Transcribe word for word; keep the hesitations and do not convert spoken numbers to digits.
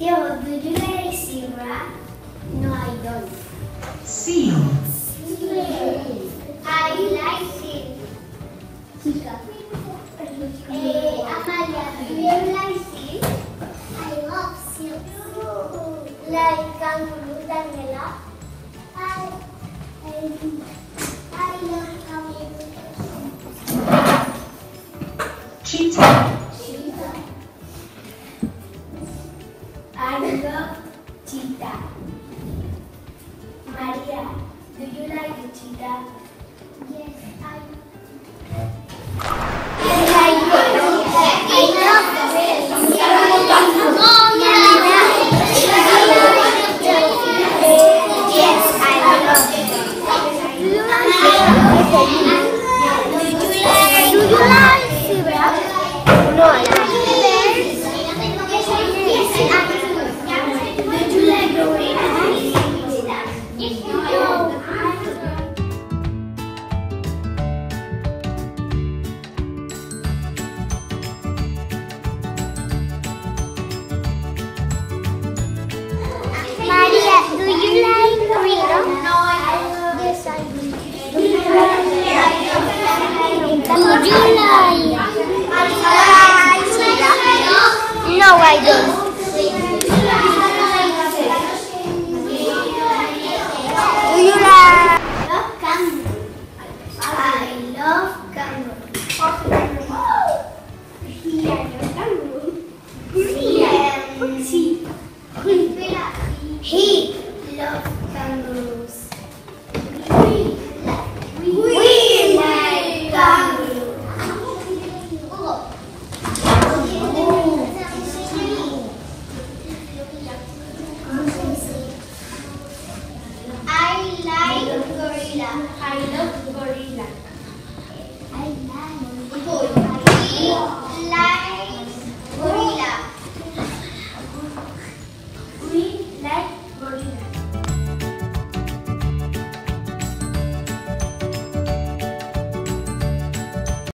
Theo, do you like zebra? No, I don't. Seal. Seal. I like seal. Chica. Eh, Amalia, do you like seal? I love seal. Like kangaroo, Daniela? I, I, I love kangaroo. Cheetah. Cheetah. I love cheetah. Maria, do you like the cheetah? Yes, I. I like it. I love the Yes, I love it. Do you like it? Do you like zebra? No, I don't. Maria, do you like gorilla? No, I don't. Yes, I do. Do you like? Do you like? No, I don't. Do you like? Love kangaroo. I love kangaroo. Here, kangaroo. He. He loves kangaroos. We like. We like kangaroos. I like gorilla. I love gorilla.